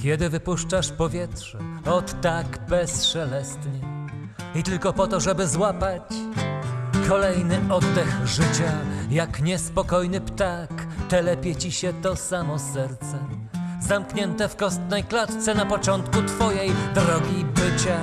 Kiedy wypuszczasz powietrze, ot tak bezszelestnie i tylko po to, żeby złapać kolejny oddech życia, jak niespokojny ptak, telepie ci się to samo serce, zamknięte w kostnej klatce na początku twojej drogi bycia.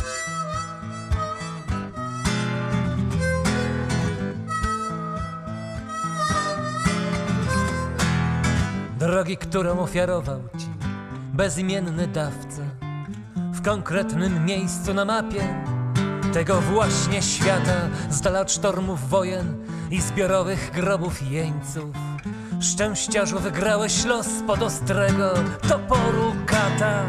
Drogi, którą ofiarował ci bezimienny dawca w konkretnym miejscu na mapie tego właśnie świata, z dala od sztormów wojen i zbiorowych grobów jeńców. Szczęściarzu, wygrałeś los pod ostrego toporu kata.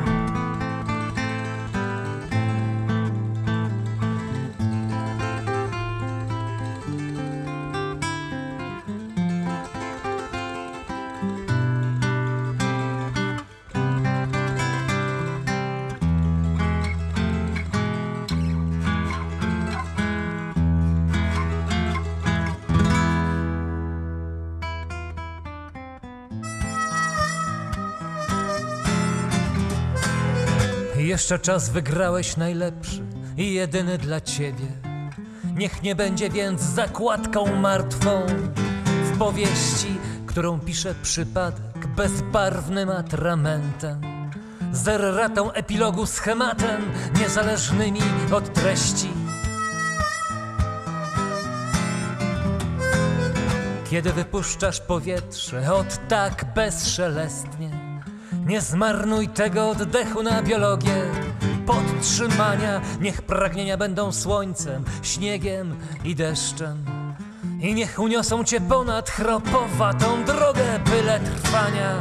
Jeszcze czas, wygrałeś najlepszy i jedyny dla ciebie. Niech nie będzie więc zakładką martwą w powieści, którą pisze przypadek bezbarwnym atramentem, z erratą epilogu, schematem niezależnymi od treści. Kiedy wypuszczasz powietrze, ot tak bezszelestnie, nie zmarnuj tego oddechu na biologię podtrzymania. Niech pragnienia będą słońcem, śniegiem i deszczem i niech uniosą cię ponad chropowatą drogę byle trwania.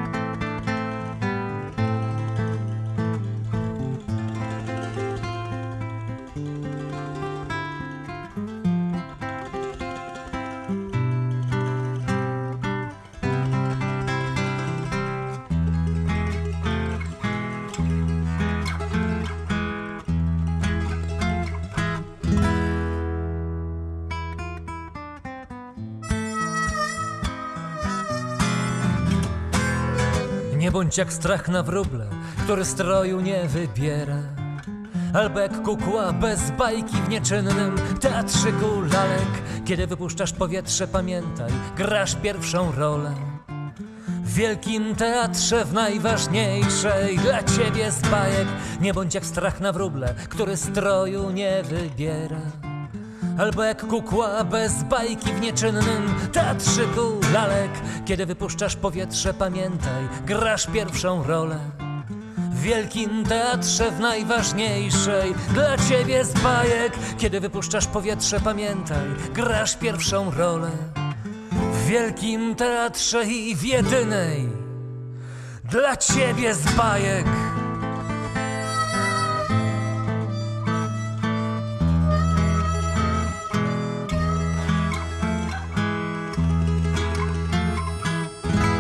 Nie bądź jak strach na wróble, który stroju nie wybiera, albo jak kukła bez bajki w nieczynnym teatrzyku lalek. Kiedy wypuszczasz powietrze, pamiętaj, grasz pierwszą rolę w wielkim teatrze, w najważniejszej dla ciebie z bajek. Nie bądź jak strach na wróble, który stroju nie wybiera, albo jak kukła bez bajki w nieczynnym teatrzyku lalek. Kiedy wypuszczasz powietrze, pamiętaj, grasz pierwszą rolę w wielkim teatrze, w najważniejszej dla ciebie z bajek. Kiedy wypuszczasz powietrze, pamiętaj, grasz pierwszą rolę w wielkim teatrze i w jedynej dla ciebie z bajek.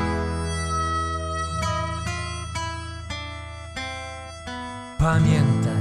Pamiętaj.